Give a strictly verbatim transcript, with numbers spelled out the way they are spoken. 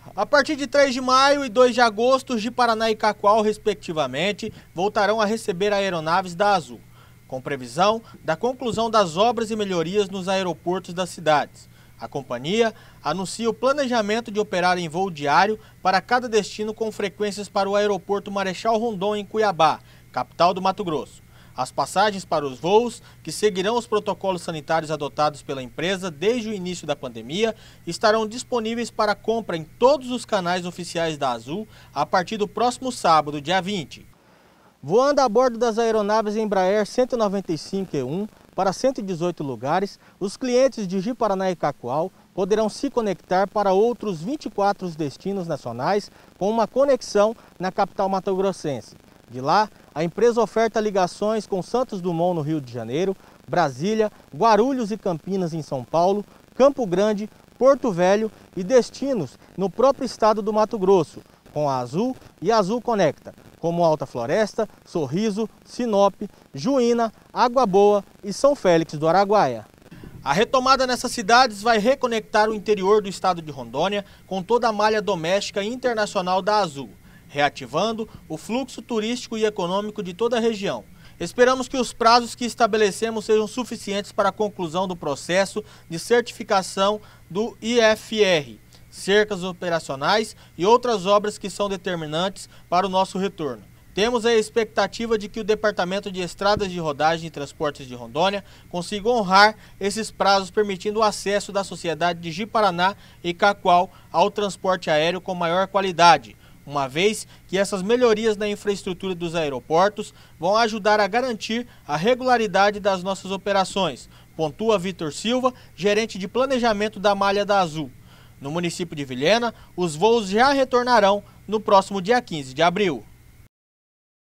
A partir de três de maio e dois de agosto, Ji-Paraná e Cacoal, respectivamente, voltarão a receber aeronaves da Azul, com previsão da conclusão das obras e melhorias nos aeroportos das cidades. A companhia anuncia o planejamento de operar em voo diário para cada destino com frequências para o aeroporto Marechal Rondon, em Cuiabá, capital do Mato Grosso. As passagens para os voos, que seguirão os protocolos sanitários adotados pela empresa desde o início da pandemia, estarão disponíveis para compra em todos os canais oficiais da Azul a partir do próximo sábado, dia vinte. Voando a bordo das aeronaves Embraer cento e noventa e cinco E um para cento e dezoito lugares, os clientes de Ji-Paraná e Cacoal poderão se conectar para outros vinte e quatro destinos nacionais com uma conexão na capital mato-grossense. De lá, a empresa oferta ligações com Santos Dumont, no Rio de Janeiro, Brasília, Guarulhos e Campinas, em São Paulo, Campo Grande, Porto Velho e destinos no próprio estado do Mato Grosso, com a Azul e a Azul Conecta, como Alta Floresta, Sorriso, Sinop, Juína, Água Boa e São Félix do Araguaia. A retomada nessas cidades vai reconectar o interior do estado de Rondônia com toda a malha doméstica e internacional da Azul, reativando o fluxo turístico e econômico de toda a região. Esperamos que os prazos que estabelecemos sejam suficientes para a conclusão do processo de certificação do I F R, cercas operacionais e outras obras que são determinantes para o nosso retorno. Temos a expectativa de que o Departamento de Estradas de Rodagem e Transportes de Rondônia consiga honrar esses prazos, permitindo o acesso da sociedade de Ji-Paraná e Cacoal ao transporte aéreo com maior qualidade, uma vez que essas melhorias na infraestrutura dos aeroportos vão ajudar a garantir a regularidade das nossas operações, pontua Vitor Silva, gerente de planejamento da malha da Azul. No município de Vilhena, os voos já retornarão no próximo dia quinze de abril.